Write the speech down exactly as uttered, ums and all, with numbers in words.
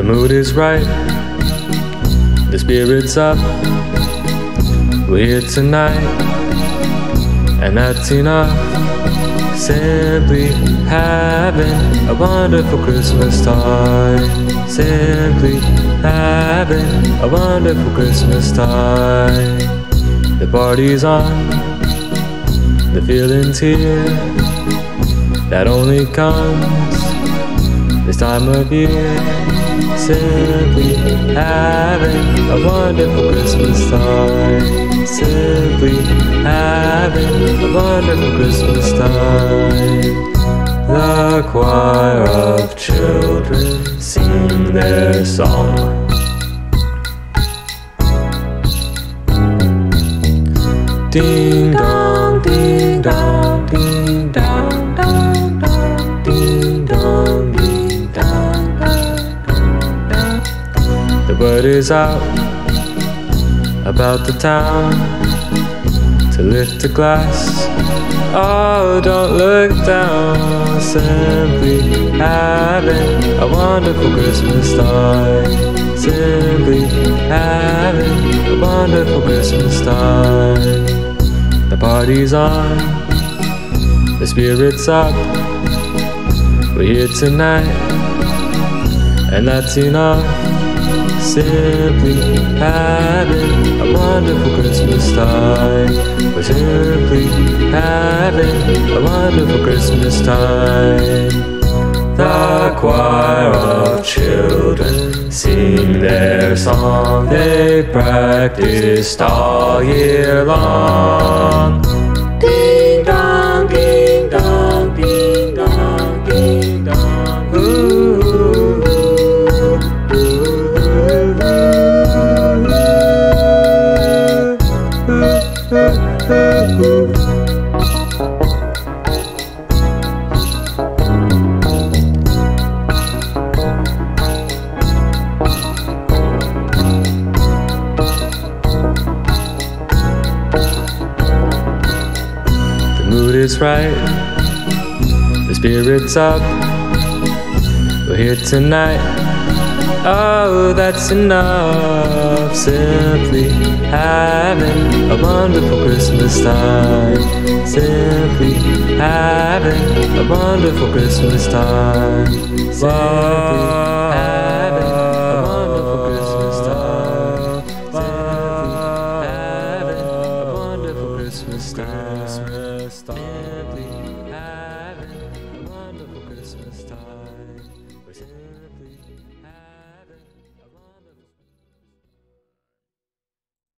mood is right, the spirit's up. We're here tonight, and that's enough. Simply having a wonderful Christmas time. Simply having a wonderful Christmas time. The party's on, the feeling's here. That only comes this time of year. Simply having a wonderful Christmas time. Simply having a wonderful Christmas time. The choir of children sing their song. Ding dong, ding dong, ding dong, dong, dong, ding dong, ding dong, dong, dong, dong. The word is out about the town to lift a glass. Oh, don't look down. Simply having a wonderful Christmas time. Simply having a wonderful Christmas time. The party's on, the spirit's up. We're here tonight, and that's enough. Simply having a wonderful Christmas time. We're simply having a wonderful Christmas time. The choir of children sing their song. They practiced all year long. Ding dong, ding dong, ding dong, ding dong. Ooh, ooh, ooh, ooh, ooh, ooh. The mood is right, the spirit's up. We're here tonight, oh, that's enough. Simply having a wonderful Christmas time. Simply having a wonderful Christmas time. Simply having a wonderful Christmas time. Simply having a wonderful Christmas time. Simply having